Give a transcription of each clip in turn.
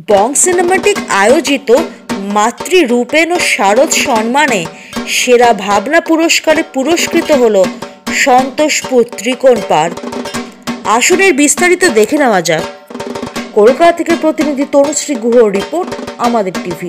বং cinematic আয়োজিত মাতৃরূপেণ ও শারদ সম্মানে সেরা ভাবনা পুরস্কারে পুরস্কৃত হল সন্তোষপুর ত্রিকোণ পার্ক। আসনের বিস্তারিত দেখে নেওয়া যাক। কলকাতা থেকে প্রতিনিধি তনুশ্রী গুহর রিপোর্ট, আমাদের টিভি।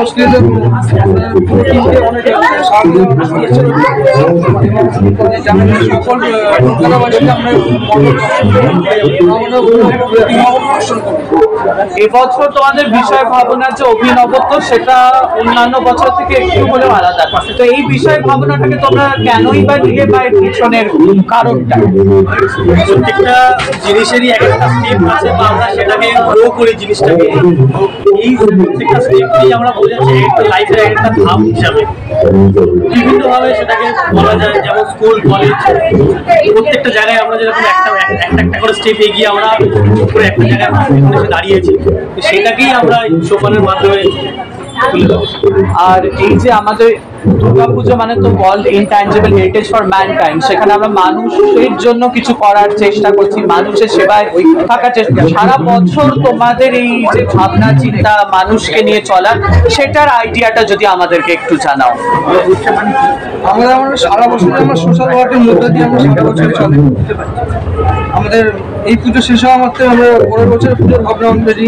এবছর তোমাদের বিষয় ভাবনা যে অভিনবত্ব, সেটা অন্যান্য বছর থেকে একটু হলেও আলাদা। তো এই বিষয় ভাবনাটাকে তোমরা কেনই বা নিলে, বা এর পিছনের কারণটা? প্রত্যেকটা জিনিসেরই একটা স্টেপ আছে, বা আমরা সেটাকে গ্রো করি জিনিসটাকে। এই প্রত্যেকটা স্টেপকেই আমরা বোঝাচ্ছি একটা লাইফের একটা ধাপ হিসাবে, বিভিন্নভাবে সেটাকে বলা যায়। যেমন স্কুল, কলেজ, প্রত্যেকটা জায়গায় আমরা যেরকম একটা করে স্টেপ এগিয়ে আমরা করে একটা জায়গায় এসে দাঁড়িয়েছি, সেটাকেই আমরা সোপানের মাধ্যমে তুলে দেবো। আর এই যে আমাদের দুর্গাপুজো মানে তো world intangible heritage for mankind, সেখানে আমরা মানুষের জন্য কিছু করার চেষ্টা করছি, মানুষের সেবায় থাকার চেষ্টা। সারা বছর তোমাদের এই যে ভাবনা চিন্তা মানুষকে নিয়ে চলা, সেটার আইডিয়াটা যদি আমাদেরকে একটু জানাও। আমরা সারা বছর আমরা সোশ্যাল ওয়ার্কের মধ্যে দিয়ে আমরা সারা বছর চলে। আমাদের এই পুজো শেষ হওয়া মাত্র আমরা পরের বছর পুজোর ভাবনা অলরেডি।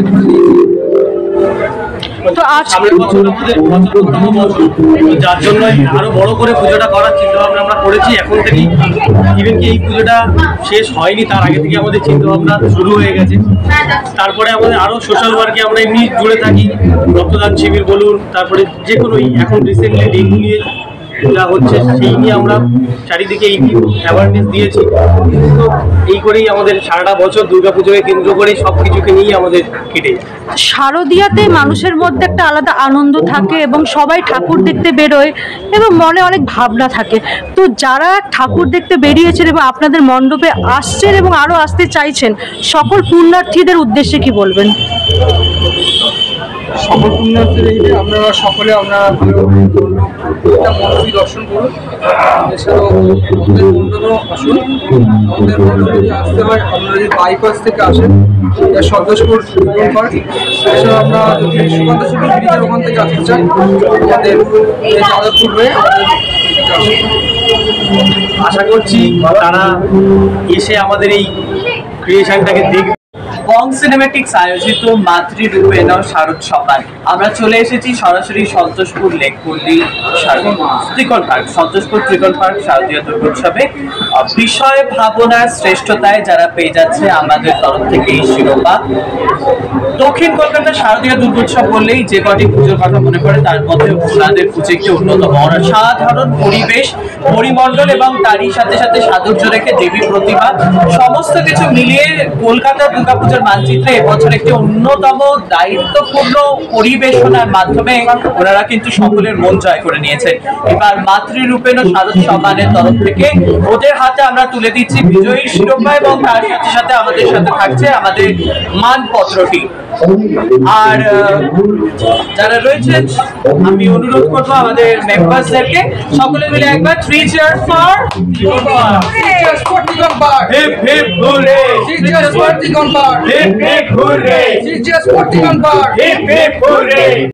তো সামনের বছর আমাদের 75তম বছর, যার জন্য আরো বড় করে পুজোটা করার চিন্তা ভাবনা আমরা করেছি এখন থেকেই। ইভেন কি এই পুজোটা শেষ হয়নি, তার আগে থেকে আমাদের চিন্তা ভাবনা শুরু হয়ে গেছে। তারপরে আমাদের আরো সোশ্যাল ওয়ার্কে আমরা এমনি জুড়ে থাকি, রক্তদান শিবির বলুন, তারপরে যে কোনো এখন রিসেন্টলি ডেঙ্গু নিয়ে যা হচ্ছে সেই নিয়ে আমরা চারিদিকে এই অ্যাওয়ারনেস দিয়েছি। তো এই করেই আমাদের সারাটা বছর দুর্গাপুজোকে কেন্দ্র করে সব কিছুকে নিয়ে আমাদের কেটে যায়। শারদীয়াতে মানুষের মধ্যে একটা আলাদা আনন্দ থাকে এবং সবাই ঠাকুর দেখতে বেরোয় এবং মনে অনেক ভাবনা থাকে। তো যারা ঠাকুর দেখতে বেরিয়েছেন এবং আপনাদের মণ্ডপে আসছেন এবং আরও আসতে চাইছেন, সকল পুণ্যার্থীদের উদ্দেশ্যে কি বলবেন? সকল পুণ্যার্থীর আপনারা সকলে আপনারা ভালো মণ্ডপী দর্শন করুন। এছাড়াও আমাদের মণ্ডপেও আসুন। আমাদের মণ্ডপে যদি আসতে হয়, আপনারা যদি বাইপাস থেকে আসেন, সন্তোষপুর ত্রিকোণ পার্ক। এছাড়াও আমরা যদি সুকান্ত সিটি ব্রিজের ওখান থেকে আসতে চাই, আমাদের এই যাদবপুর হয়ে আশা করছি তারা এসে আমাদের এই ক্রিয়েশনটাকে দেখবে। বং সিনেম্যাটিক্স আয়োজিত মাতৃরূপেণ শারদ সম্মান, আমরা চলে এসেছি সরাসরি সন্তোষপুর লেকপল্লী ত্রিকোণ পার্ক, সন্তোষপুর ত্রিকোণ পার্ক শারদীয় দুর্গোৎসবে বিষয় ভাবনার শ্রেষ্ঠতায় যারা পেয়ে যাচ্ছে আমাদের তরফ থেকে এই শিরোপা। দক্ষিণ কলকাতার শারদীয় দুর্গোৎসব বললেই যে কটি পুজোর কথা মনে পড়ে, তার মধ্যে ওনাদের পুজো একটি অন্যতম। সাধারণ পরিবেশ, পরিমণ্ডল এবং তারই সাথে সাথে সাধুর্য রেখে দেবী প্রতিমা, সমস্ত কিছু মিলিয়ে কলকাতার দুর্গাপুজোর মানচিত্রে এবছর একটি অন্যতম দায়িত্বপূর্ণ পরিবেশনার মাধ্যমে ওনারা কিন্তু সকলের মন জয় করে নিয়েছেন। এবার মাতৃরূপেণ শারদ সম্মানের তরফ থেকে ওদের হাতে আমরা তুলে দিচ্ছি বিজয়ী শিরোপা, এবং তার সাথে সাথে আমাদের সাথে থাকছে আমাদের মানপত্রটি। আর যারা রয়েছে, আমি অনুরোধ করবো আমাদের মেম্বারসদেরকে সকলে মিলে একবার 3 cheers for Trikon park. Hip hip hurray, 3 cheers for Trikon park. Hip hip hurray, 3 cheers for Trikon park. Hip hip hurray.